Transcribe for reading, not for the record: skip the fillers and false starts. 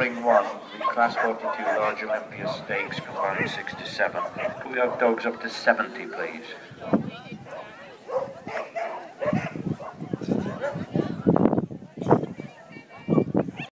ring one, the class 42 large Olympia stakes, combined 6 to 7. Can we have dogs up to 70, please?